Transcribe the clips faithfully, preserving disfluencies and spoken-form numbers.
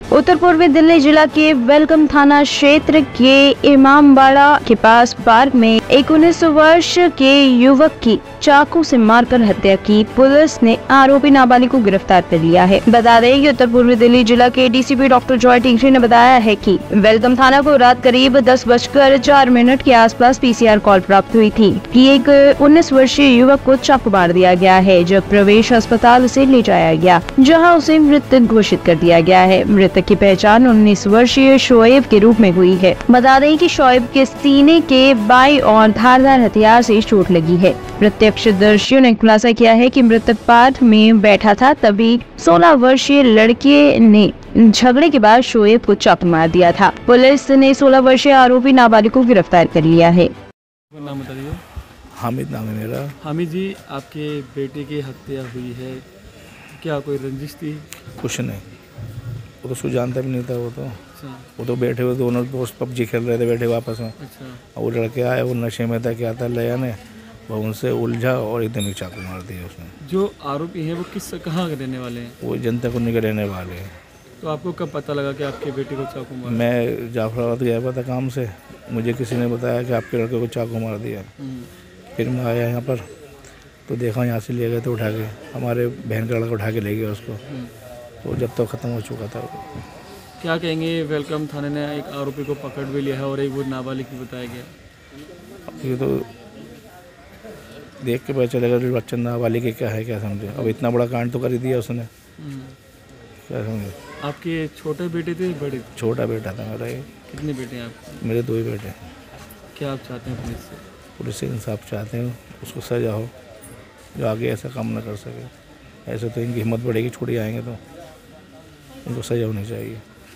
उत्तर पूर्वी दिल्ली जिला के वेलकम थाना क्षेत्र के इमामबाड़ा के पास पार्क में एक उन्नीस वर्ष के युवक की चाकू से मारकर हत्या की। पुलिस ने आरोपी नाबालिग को गिरफ्तार कर लिया है। बता दें कि उत्तर पूर्वी दिल्ली जिला के डीसीपी डॉक्टर जॉय टिंगरी ने बताया है कि वेलकम थाना को रात करीब दस बजकर चार मिनट के आसपास पीसीआर कॉल प्राप्त हुई थी कि एक उन्नीस वर्षीय युवक को चाकू मार दिया गया है। जब प्रवेश अस्पताल से ले जाया गया, जहाँ उसे मृत घोषित कर दिया गया है। मृतक की पहचान उन्नीस वर्षीय शोएब के रूप में हुई है। बता दें कि शोएब के सीने के बाईं और धारदार हथियार से चोट लगी है। प्रत्यक्षदर्शियों ने खुलासा किया है कि मृतक पार्क में बैठा था, तभी सोलह वर्षीय लड़के ने झगड़े के बाद शोएब को चाकू मार दिया था। पुलिस ने सोलह वर्षीय आरोपी नाबालिग को गिरफ्तार कर लिया है। नाम बताइए। हामिद नाम है मेरा। हामिद जी, आपके बेटे की हत्या हुई है, क्या कोई रंजिश थी? कुछ नहीं, वो तो उसको जानता भी नहीं था। वो तो अच्छा। वो तो बैठे हुए दोनों दोस्त पबजी खेल रहे थे बैठे वापस में। अच्छा। और वो लड़के आए, वो नशे में था, क्या था, लया ने वो उनसे उलझा और एकदम ही चाकू मार दिया उसने। जो आरोपी हैं वो किस कहाँ के रहने वाले हैं? वो जनता कुंडी के रहने वाले हैं। तो आपको कब पता लगा कि आपके बेटे को चाकू मारा? मैं जाफराबाद गया हुआ था काम से, मुझे किसी ने बताया कि आपके लड़के को चाकू मार दिया। फिर मैं आया यहाँ पर तो देखा, यहाँ से ले गए तो उठा के, हमारे बहन का लड़का उठा के ले गया उसको। तो जब तक तो ख़त्म हो चुका था। क्या कहेंगे, वेलकम थाने ने एक आरोपी को पकड़ भी लिया है और एक वो नाबालिग भी बताया गया। ये तो देख के पता चलेगा कि बच्चा नाबालिग के क्या है, क्या समझे। अब इतना बड़ा कांड तो कर ही दिया उसने, क्या समझे। आपके छोटे बेटे थे बड़े? छोटा बेटा था मेरा। ये कितने बेटे हैं आपके? मेरे दो ही बेटे। क्या आप चाहते हैं पुलिस से? पुलिस से इंसाफ चाहते हैं, उसको सजा हो, जो आगे ऐसा काम ना कर सके। ऐसे तो इनकी हिम्मत बढ़ेगी, छुड़ी आएंगे तो इनको सजा होनी चाहिए।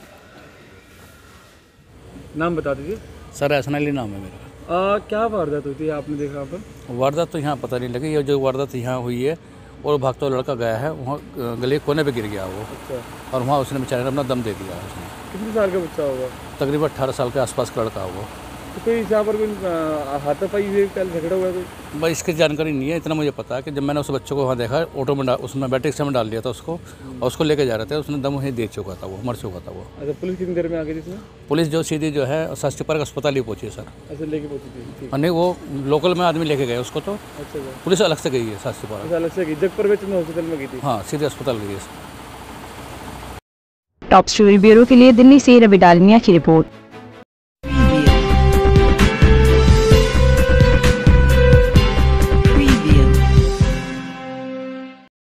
नाम बता दीजिए सर। ऐसा अली नाम है मेरा। आ, क्या वारदात हुई थी, आपने देखा आप? वारदात तो यहाँ पता नहीं लगी। ये जो वारदात यहाँ हुई है और भागता हुआ लड़का गया है, वहाँ गले कोने पे गिर गया वो। अच्छा। और वहाँ उसने बेचारे ने अपना दम दे दिया। उसने कितने साल का बच्चा होगा? तकरीबन अट्ठारह साल के आसपास का लड़का वो। तो कोई यहाँ पर कोई हाथापाई हुई, कल झगड़ा हुआ कोई? भाई इसकी जानकारी नहीं है। इतना मुझे पता है कि जब मैंने उस बच्चे को वहाँ देखा, ऑटो में उसमें बैटरी रिक्शा में डाल दिया था उसको और उसको लेके जा रहे थे, उसने दम वहीं दे चुका था, वो मर चुका था वो। अच्छा, पुलिस कितनी देर में आ गई थी? पुलिस जो सीधी जो है शास्त्री पार्क अस्पताल ही पहुँची सर। अच्छा, लेके पहुँची थी? नहीं, वो लोकल में आदमी लेके गए उसको। तो अच्छा, पुलिस अलग से गई है शास्त्री पार्क। अलग से गई? जगपर हॉस्पिटल में गई थी? हाँ, सीधे अस्पताल गई है। टॉप स्टोरी ब्यूरो के लिए दिल्ली से रवि डालमिया की रिपोर्ट।